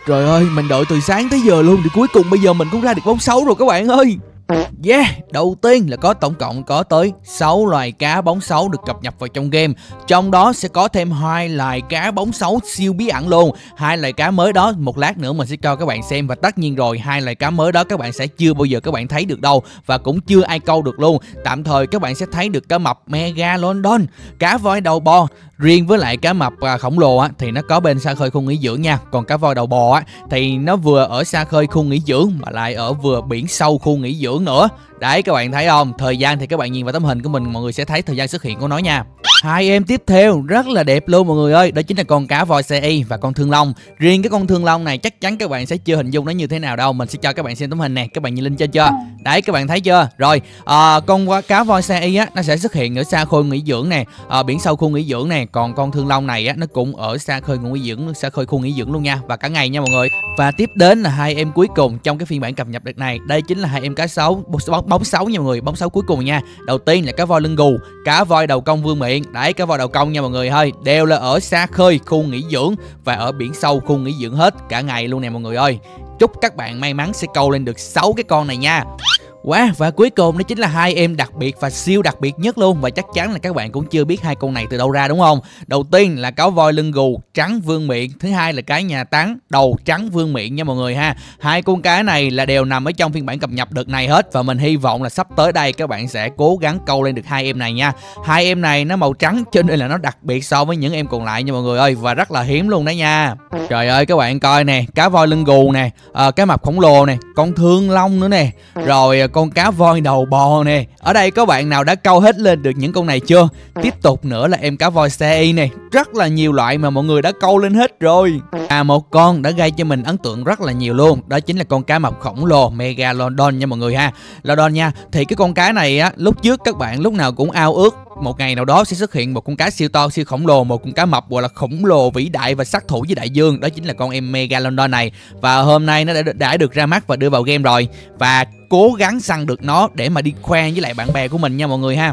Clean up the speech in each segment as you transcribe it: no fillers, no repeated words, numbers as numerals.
Trời ơi, mình đợi từ sáng tới giờ luôn thì cuối cùng bây giờ mình cũng ra được bóng 6 rồi các bạn ơi. Yeah, đầu tiên là có tổng cộng có tới 6 loài cá bóng 6 được cập nhật vào trong game. Trong đó sẽ có thêm 2 loài cá bóng 6 siêu bí ẩn luôn. 2 loài cá mới đó một lát nữa mình sẽ cho các bạn xem. Và tất nhiên rồi, 2 loài cá mới đó các bạn sẽ chưa bao giờ các bạn thấy được đâu. Và cũng chưa ai câu được luôn. Tạm thời các bạn sẽ thấy được cá mập Megalodon, cá voi đầu bò. Riêng với lại cá mập khổng lồ á thì nó có bên xa khơi khu nghỉ dưỡng nha. Còn cá voi đầu bò á thì nó vừa ở xa khơi khu nghỉ dưỡng mà lại ở vừa biển sâu khu nghỉ dưỡng nữa. Đấy, các bạn thấy không? Thời gian thì các bạn nhìn vào tấm hình của mình, mọi người sẽ thấy thời gian xuất hiện của nó nha. Hai em tiếp theo rất là đẹp luôn mọi người ơi, đó chính là con cá voi CI và con thương long. Riêng cái con thương long này chắc chắn các bạn sẽ chưa hình dung nó như thế nào đâu. Mình sẽ cho các bạn xem tấm hình nè, các bạn nhìn lên trên chưa? Đấy, các bạn thấy chưa? Rồi, con cá voi CI á nó sẽ xuất hiện ở xa khơi nghỉ dưỡng nè, biển sâu khu nghỉ dưỡng nè. Còn con thương long này á nó cũng ở xa khơi nghỉ dưỡng, xa khơi khu nghỉ dưỡng luôn nha, và cả ngày nha mọi người. Và tiếp đến là hai em cuối cùng trong cái phiên bản cập nhật đợt này. Đây chính là hai em cá sấu bóng 6 nha mọi người, bóng 6 cuối cùng nha. Đầu tiên là cá voi lưng gù, cá voi đầu cong vương miện. Đấy, cá voi đầu cong nha mọi người ơi, đều là ở xa khơi khu nghỉ dưỡng và ở biển sâu khu nghỉ dưỡng hết cả ngày luôn nè mọi người ơi. Chúc các bạn may mắn sẽ câu lên được 6 cái con này nha. Wow, và cuối cùng đó chính là hai em đặc biệt và siêu đặc biệt nhất luôn. Và chắc chắn là các bạn cũng chưa biết hai con này từ đâu ra đúng không? Đầu tiên là cá voi lưng gù trắng vương miện, thứ hai là cá nhà táng đầu trắng vương miện nha mọi người ha. Hai con cá này là đều nằm ở trong phiên bản cập nhật đợt này hết. Và mình hy vọng là sắp tới đây các bạn sẽ cố gắng câu lên được hai em này nha. Hai em này nó màu trắng cho nên là nó đặc biệt so với những em còn lại nha mọi người ơi, và rất là hiếm luôn đó nha. Trời ơi các bạn coi nè, cá voi lưng gù nè, cá mập khổng lồ nè, con thương long nữa nè, rồi con cá voi đầu bò nè. Ở đây có bạn nào đã câu hết lên được những con này chưa? Tiếp tục nữa là em cá voi CI nè, rất là nhiều loại mà mọi người đã câu lên hết rồi. Một con đã gây cho mình ấn tượng rất là nhiều luôn, đó chính là con cá mập khổng lồ Megalodon nha mọi người ha. Lodon nha. Thì cái con cá này á, lúc trước các bạn lúc nào cũng ao ước một ngày nào đó sẽ xuất hiện một con cá siêu to siêu khổng lồ, một con cá mập gọi là khổng lồ vĩ đại và sát thủ với đại dương, đó chính là con em Megalodon này. Và hôm nay nó đã được ra mắt và đưa vào game rồi, và cố gắng săn được nó để mà đi khoe với lại bạn bè của mình nha mọi người ha.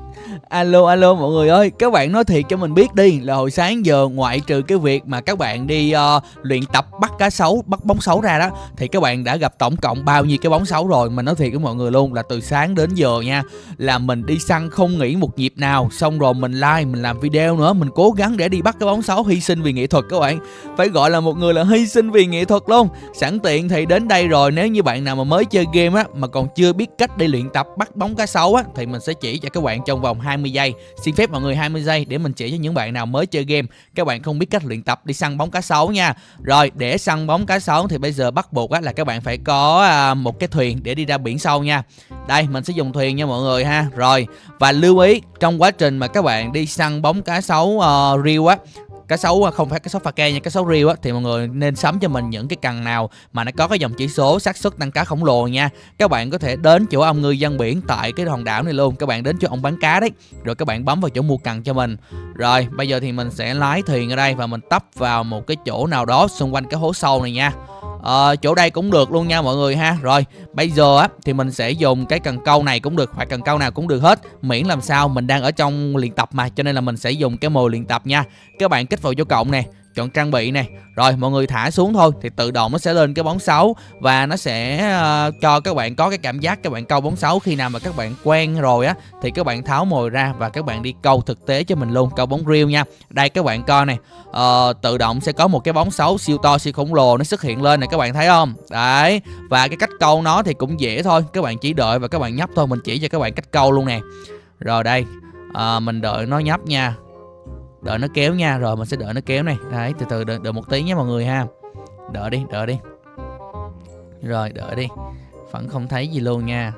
Alo mọi người ơi, các bạn nói thiệt cho mình biết đi, là hồi sáng giờ ngoại trừ cái việc mà các bạn đi luyện tập bắt cá sấu, bắt bóng sấu ra đó, thì các bạn đã gặp tổng cộng bao nhiêu cái bóng sấu rồi? Mình nói thiệt với mọi người luôn là từ sáng đến giờ nha, là mình đi săn không nghỉ một nhịp nào. Xong rồi mình like, mình làm video nữa, mình cố gắng để đi bắt cái bóng sấu, hy sinh vì nghệ thuật các bạn. Phải gọi là một người là hy sinh vì nghệ thuật luôn. Sẵn tiện thì đến đây rồi, nếu như bạn nào mà mới chơi game á mà còn chưa biết cách đi luyện tập bắt bóng cá sấu á, thì mình sẽ chỉ cho các bạn trong vòng 20 giây. Xin phép mọi người 20 giây để mình chỉ cho những bạn nào mới chơi game, các bạn không biết cách luyện tập đi săn bóng cá sấu nha. Rồi, để săn bóng cá sấu thì bây giờ bắt buộc á là các bạn phải có một cái thuyền để đi ra biển sâu nha. Đây, mình sẽ dùng thuyền nha mọi người ha. Rồi, và lưu ý trong quá trình mà các bạn đi săn bóng cá sấu riêu á, cá sấu không phải cá sấu pha ke nha, cá sấu riêu á, thì mọi người nên sắm cho mình những cái cần nào mà nó có cái dòng chỉ số xác suất tăng cá khổng lồ nha. Các bạn có thể đến chỗ ông ngư dân biển tại cái hòn đảo này luôn, các bạn đến chỗ ông bán cá đấy, rồi các bạn bấm vào chỗ mua cần cho mình. Rồi bây giờ thì mình sẽ lái thuyền ở đây và mình tấp vào một cái chỗ nào đó xung quanh cái hố sâu này nha. Chỗ đây cũng được luôn nha mọi người ha. Rồi bây giờ á thì mình sẽ dùng cái cần câu này cũng được, hoặc cần câu nào cũng được hết, miễn làm sao mình đang ở trong luyện tập mà, cho nên là mình sẽ dùng cái mồi luyện tập nha. Các bạn kích vào chỗ cộng nè, chọn trang bị nè, rồi mọi người thả xuống thôi thì tự động nó sẽ lên cái bóng sấu, và nó sẽ cho các bạn có cái cảm giác các bạn câu bóng sấu. Khi nào mà các bạn quen rồi á thì các bạn tháo mồi ra và các bạn đi câu thực tế cho mình luôn, câu bóng real nha. Đây các bạn coi này, tự động sẽ có một cái bóng sấu siêu to siêu khổng lồ nó xuất hiện lên này, các bạn thấy không? Đấy, và cái cách câu nó thì cũng dễ thôi, các bạn chỉ đợi và các bạn nhấp thôi, mình chỉ cho các bạn cách câu luôn nè. Rồi đây, mình đợi nó nhấp nha, đợi nó kéo nha, rồi mình sẽ đợi nó kéo này. Đấy, từ từ đợi một tí nha mọi người ha. Đợi đi. Rồi đợi đi, vẫn không thấy gì luôn nha.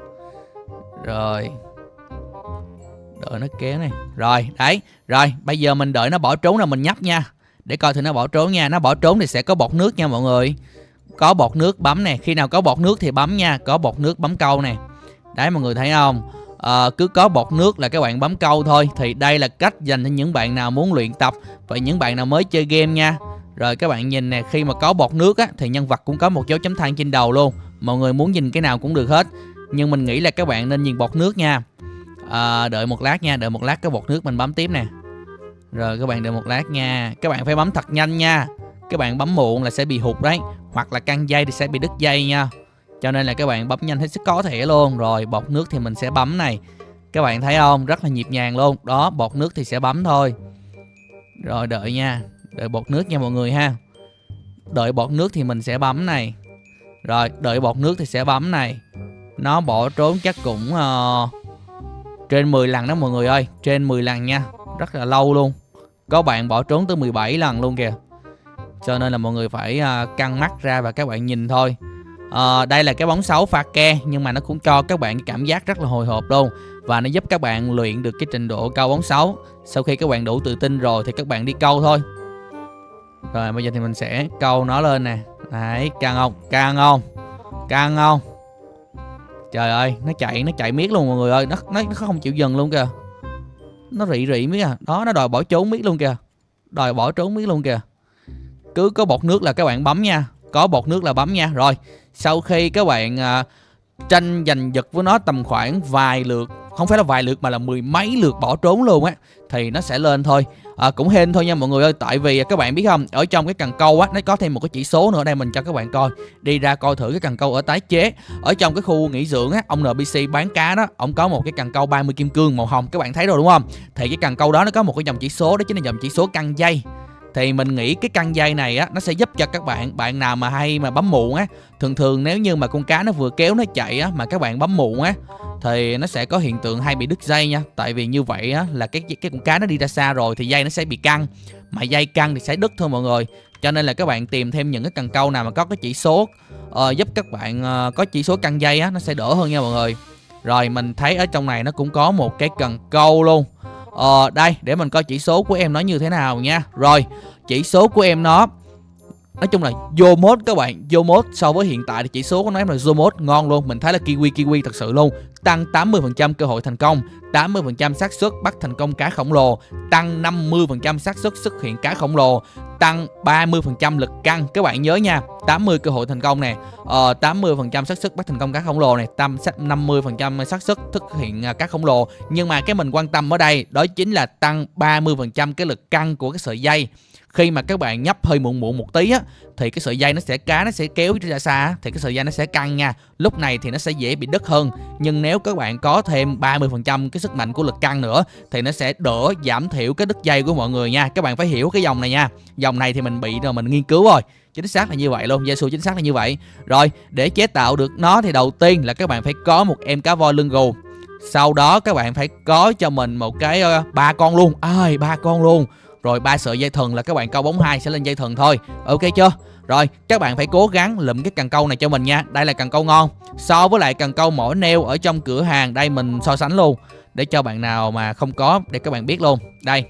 Rồi đợi nó kéo này. Rồi đấy, rồi bây giờ mình đợi nó bỏ trốn là mình nhấp nha, để coi thử nó bỏ trốn nha. Nó bỏ trốn thì sẽ có bọt nước nha mọi người, có bọt nước bấm nè, khi nào có bọt nước thì bấm nha, có bọt nước bấm câu nè. Đấy mọi người thấy không? Cứ có bọt nước là các bạn bấm câu thôi. Thì đây là cách dành cho những bạn nào muốn luyện tập và những bạn nào mới chơi game nha. Rồi các bạn nhìn nè, khi mà có bọt nước á thì nhân vật cũng có một dấu chấm than trên đầu luôn. Mọi người muốn nhìn cái nào cũng được hết, nhưng mình nghĩ là các bạn nên nhìn bọt nước nha. Đợi một lát nha, đợi một lát cái bọt nước mình bấm tiếp nè. Rồi các bạn đợi một lát nha, các bạn phải bấm thật nhanh nha. Các bạn bấm muộn là sẽ bị hụt đấy, hoặc là căng dây thì sẽ bị đứt dây nha. Cho nên là các bạn bấm nhanh hết sức có thể luôn. Rồi bọt nước thì mình sẽ bấm này. Các bạn thấy không? Rất là nhịp nhàng luôn. Đó, bọt nước thì sẽ bấm thôi. Rồi đợi nha. Đợi bọt nước nha mọi người ha. Đợi bọt nước thì mình sẽ bấm này. Rồi, đợi bọt nước thì sẽ bấm này. Nó bỏ trốn chắc cũng trên 10 lần đó mọi người ơi. Trên 10 lần nha. Rất là lâu luôn. Có bạn bỏ trốn tới 17 lần luôn kìa. Cho nên là mọi người phải căng mắt ra và các bạn nhìn thôi. Đây là cái bóng 6 pha ke, nhưng mà nó cũng cho các bạn cái cảm giác rất là hồi hộp luôn. Và nó giúp các bạn luyện được cái trình độ câu bóng 6. Sau khi các bạn đủ tự tin rồi thì các bạn đi câu thôi. Rồi bây giờ thì mình sẽ câu nó lên nè. Đấy, căng không? Căng không? Căng không? Trời ơi, nó chạy miết luôn mọi người ơi. Nó không chịu dừng luôn kìa. Nó rị miết à. Đó, nó đòi bỏ trốn miết luôn kìa. Đòi bỏ trốn miết luôn kìa. Cứ có bọt nước là các bạn bấm nha. Có bọt nước là bấm nha. Rồi, sau khi các bạn tranh giành giật với nó tầm khoảng vài lượt, không phải là vài lượt mà là mười mấy lượt bỏ trốn luôn á, thì nó sẽ lên thôi. Cũng hên thôi nha mọi người ơi. Tại vì các bạn biết không, ở trong cái cần câu á, nó có thêm một cái chỉ số nữa. Đây mình cho các bạn coi. Đi ra coi thử cái cần câu ở tái chế. Ở trong cái khu nghỉ dưỡng á, ông NPC bán cá đó, ông có một cái cần câu 30 kim cương màu hồng. Các bạn thấy rồi đúng không? Thì cái cần câu đó nó có một cái dòng chỉ số, đó chính là dòng chỉ số căng dây. Thì mình nghĩ cái căng dây này á, nó sẽ giúp cho các bạn nào mà hay mà bấm muộn á. Thường nếu như mà con cá nó vừa kéo nó chạy á, mà các bạn bấm muộn á, thì nó sẽ có hiện tượng hay bị đứt dây nha. Tại vì như vậy á, là cái con cá nó đi ra xa rồi thì dây nó sẽ bị căng. Mà dây căng thì sẽ đứt thôi mọi người. Cho nên là các bạn tìm thêm những cái cần câu nào mà có cái chỉ số giúp các bạn có chỉ số căng dây á, nó sẽ đỡ hơn nha mọi người. Rồi mình thấy ở trong này nó cũng có một cái cần câu luôn. Đây, để mình coi chỉ số của em nó như thế nào nha. Rồi, chỉ số của em nó nói chung là vô mode các bạn. Vô mode so với hiện tại thì chỉ số của nó em là vô mode ngon luôn. Mình thấy là kiwi thật sự luôn. Tăng 80% cơ hội thành công, 80% xác suất bắt thành công cá khổng lồ, tăng 50% xác suất xuất hiện cá khổng lồ, tăng 30% lực căng. Các bạn nhớ nha, 80 cơ hội thành công nè, 80% xác suất bắt thành công cá khổng lồ này, 50% xác suất thực hiện cá khổng lồ. Nhưng mà cái mình quan tâm ở đây đó chính là tăng 30% cái lực căng của cái sợi dây. Khi mà các bạn nhấp hơi muộn một tí á, thì cái sợi dây nó sẽ kéo ra xa, thì cái sợi dây nó sẽ căng nha. Lúc này thì nó sẽ dễ bị đứt hơn. Nhưng nếu các bạn có thêm 30% cái sức mạnh của lực căng nữa thì nó sẽ đỡ giảm thiểu cái đứt dây của mọi người nha. Các bạn phải hiểu cái dòng này nha. Dòng này thì mình bị rồi, mình nghiên cứu rồi. Chính xác là như vậy luôn, Giê-xu chính xác là như vậy. Rồi, để chế tạo được nó thì đầu tiên là các bạn phải có một em cá voi lưng gù. Sau đó các bạn phải có cho mình một cái 3 con luôn. 3 con luôn. Rồi 3 sợi dây thừng là các bạn câu bóng 2 sẽ lên dây thừng thôi. Ok chưa? Rồi các bạn phải cố gắng lụm cái cần câu này cho mình nha. Đây là cần câu ngon. So với lại cần câu mỏ neo ở trong cửa hàng, đây mình so sánh luôn để cho bạn nào mà không có để các bạn biết luôn. Đây,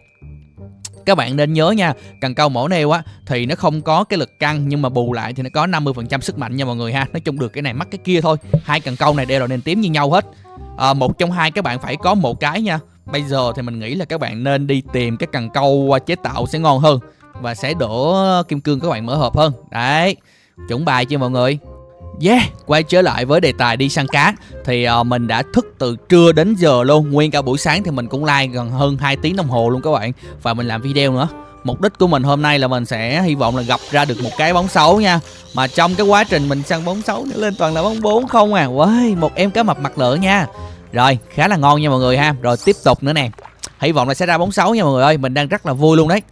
các bạn nên nhớ nha, cần câu mỏ neo á thì nó không có cái lực căng, nhưng mà bù lại thì nó có 50% sức mạnh nha mọi người ha. Nói chung được cái này mắc cái kia thôi. Hai cần câu này đều là nền tím như nhau hết. Một trong hai các bạn phải có một cái nha. Bây giờ thì mình nghĩ là các bạn nên đi tìm cái cần câu chế tạo sẽ ngon hơn và sẽ đỡ kim cương các bạn mở hộp hơn. Đấy, chuẩn bài chưa mọi người? Yeah, quay trở lại với đề tài đi săn cá. Thì mình đã thức từ trưa đến giờ luôn. Nguyên cả buổi sáng thì mình cũng live gần hơn 2 tiếng đồng hồ luôn các bạn. Và mình làm video nữa. Mục đích của mình hôm nay là mình sẽ hy vọng là gặp ra được một cái bóng 6 nha. Mà trong cái quá trình mình săn bóng 6 lên toàn là bóng 4 không à. Wow, một em cá mập mặt lợ nha. Rồi, khá là ngon nha mọi người ha. Rồi tiếp tục nữa nè. Hy vọng là sẽ ra bóng 6 nha mọi người ơi. Mình đang rất là vui luôn đấy.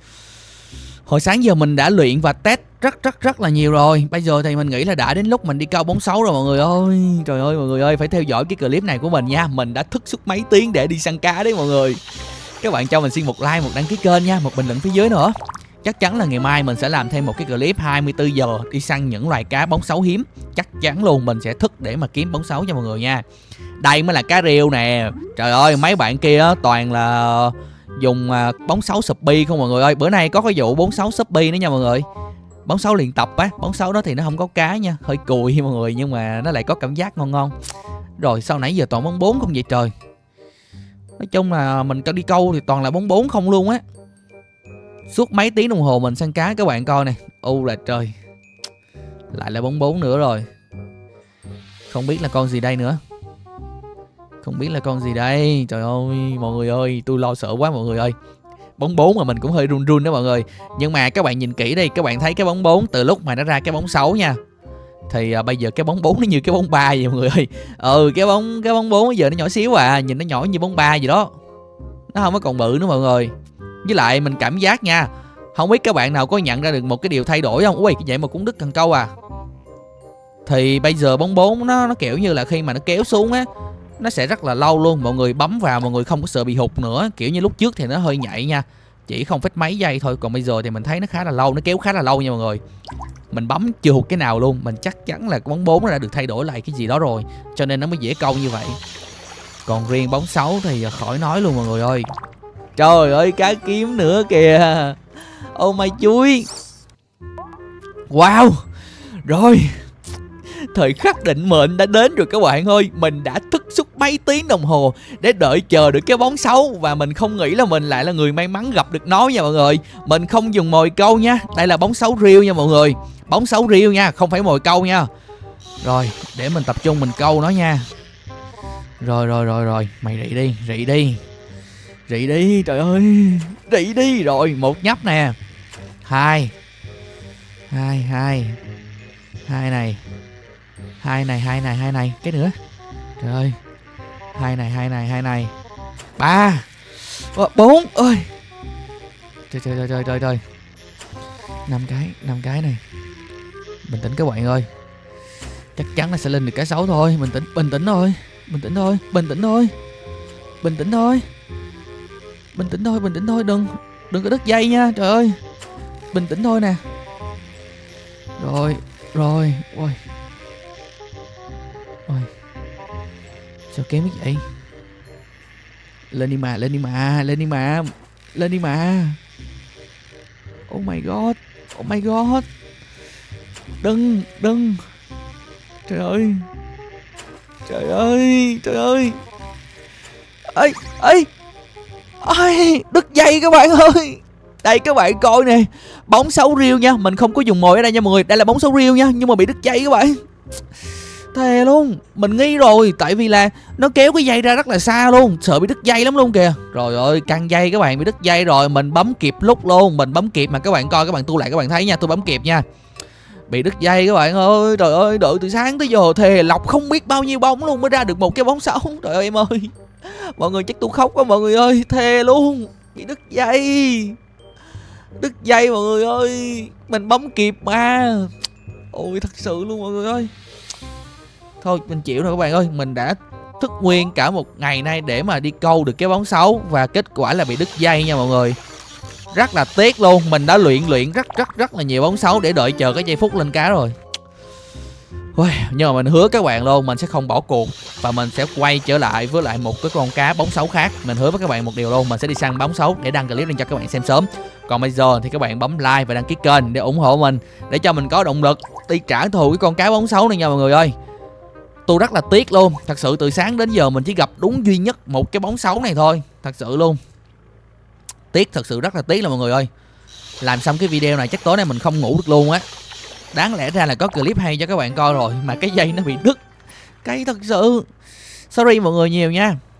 Hồi sáng giờ mình đã luyện và test rất là nhiều rồi. Bây giờ thì mình nghĩ là đã đến lúc mình đi câu bóng 6 rồi mọi người ơi. Trời ơi mọi người ơi, phải theo dõi cái clip này của mình nha. Mình đã thức suốt mấy tiếng để đi săn cá đấy mọi người. Các bạn cho mình xin một like, một đăng ký kênh nha, một bình luận phía dưới nữa. Chắc chắn là ngày mai mình sẽ làm thêm một cái clip 24 giờ đi săn những loài cá bóng 6 hiếm. Chắc chắn luôn mình sẽ thức để mà kiếm bóng 6 cho mọi người nha. Đây mới là cá rêu nè. Trời ơi, mấy bạn kia toàn là dùng bóng 6 Shopee không mọi người ơi. Bữa nay có cái vụ bóng 6 Shopee nữa nha mọi người. Bóng 6 luyện tập á. Bóng 6 đó thì nó không có cá nha. Hơi cùi mọi người, nhưng mà nó lại có cảm giác ngon ngon. Rồi sau nãy giờ toàn bóng 4 không vậy trời. Nói chung là mình đi câu thì toàn là bóng 4 không luôn á. Suốt mấy tiếng đồng hồ mình săn cá các bạn coi nè. Là trời. Lại là bóng 4 nữa rồi. Không biết là con gì đây nữa. Không biết là con gì đây. Trời ơi mọi người ơi, tôi lo sợ quá mọi người ơi. bóng 4 mà mình cũng hơi run run đó mọi người. Nhưng mà các bạn nhìn kỹ đi, các bạn thấy cái bóng 4 từ lúc mà nó ra cái bóng 6 nha, thì bây giờ cái bóng 4 nó như cái bóng 3 vậy mọi người ơi. Cái bóng 4 bây giờ nó nhỏ xíu à, nhìn nó nhỏ như bóng 3 gì đó. Nó không có còn bự nữa mọi người. Với lại mình cảm giác nha, không biết các bạn nào có nhận ra được một cái điều thay đổi không? Ui, cái vậy mà cũng đứt cần câu à. Thì bây giờ bóng 4 nó kiểu như là khi mà nó kéo xuống á, nó sẽ rất là lâu luôn. Mọi người bấm vào mọi người không có sợ bị hụt nữa. Kiểu như lúc trước thì nó hơi nhạy nha, chỉ không phết mấy giây thôi. Còn bây giờ thì mình thấy nó khá là lâu, nó kéo khá là lâu nha mọi người. Mình bấm chưa hụt cái nào luôn. Mình chắc chắn là cái bóng 4 nó đã được thay đổi lại cái gì đó rồi, cho nên nó mới dễ câu như vậy. Còn riêng bóng 6 thì khỏi nói luôn mọi người ơi. Trời ơi, cá kiếm nữa kìa. Ô mày chuối. Wow. Rồi, thời khắc định mệnh đã đến rồi các bạn ơi. Mình đã thức suốt mấy tiếng đồng hồ để đợi chờ được cái bóng 6. Và mình không nghĩ là mình lại là người may mắn gặp được nó nha mọi người. Mình không dùng mồi câu nha. Đây là bóng 6 riêu nha mọi người. Bóng 6 riêu nha, không phải mồi câu nha. Rồi, để mình tập trung mình câu nó nha. Rồi. Mày rị đi, rị đi. Rị đi, trời ơi. Rị đi. Rồi, một nhấp nè. Hai này. Hai này. Cái nữa. Trời ơi. Hai này. 3 4 ơi. Trời. 5 cái này. Bình tĩnh các bạn ơi. Chắc chắn là sẽ lên được cái 6 thôi. Bình tĩnh thôi. Đừng có đứt dây nha. Trời ơi. Bình tĩnh thôi nè. Rồi. Ôi. Sao kém như vậy? Lên đi mà. Oh my god. Đừng. Trời ơi. Ê, đứt dây các bạn ơi. Đây các bạn coi nè. Bóng 6 riêu nha. Mình không có dùng mồi ở đây nha mọi người. Đây là bóng 6 riêu nha. Nhưng mà bị đứt dây các bạn. Thề luôn. Mình nghi rồi. Tại vì là nó kéo cái dây ra rất là xa luôn. Sợ bị đứt dây lắm luôn kìa. Rồi ơi, căng dây các bạn, bị đứt dây rồi. Mình bấm kịp lúc luôn. Mình bấm kịp mà các bạn coi, các bạn tua lại các bạn thấy nha. Tôi bấm kịp nha. Bị đứt dây các bạn ơi. Trời ơi, đợi từ sáng tới giờ thề lọc không biết bao nhiêu bóng luôn mới ra được một cái bóng 6. Trời ơi em ơi. Mọi người chắc tôi khóc quá mọi người ơi. Thề luôn. Bị đứt dây mọi người ơi. Mình bấm kịp mà. Ôi thật sự luôn mọi người ơi. Thôi mình chịu rồi các bạn ơi. Mình đã thức nguyên cả một ngày nay để mà đi câu được cái bóng 6. Và kết quả là bị đứt dây nha mọi người. Rất là tiếc luôn. Mình đã luyện rất là nhiều bóng 6 để đợi chờ cái giây phút lên cá rồi. Nhưng mà mình hứa các bạn luôn, mình sẽ không bỏ cuộc. Và mình sẽ quay trở lại với lại một cái con cá bóng 6 khác. Mình hứa với các bạn một điều luôn, mình sẽ đi săn bóng 6 để đăng clip lên cho các bạn xem sớm. Còn bây giờ thì các bạn bấm like và đăng ký kênh để ủng hộ mình, để cho mình có động lực đi trả thù cái con cá bóng 6 này nha mọi người ơi. Tôi rất là tiếc luôn. Thật sự từ sáng đến giờ mình chỉ gặp đúng duy nhất một cái bóng 6 này thôi. Thật sự luôn. Tiếc, thật sự rất là tiếc là mọi người ơi. Làm xong cái video này chắc tối nay mình không ngủ được luôn á. Đáng lẽ ra là có clip hay cho các bạn coi rồi, mà cái dây nó bị đứt. Cái thật sự. Sorry mọi người nhiều nha.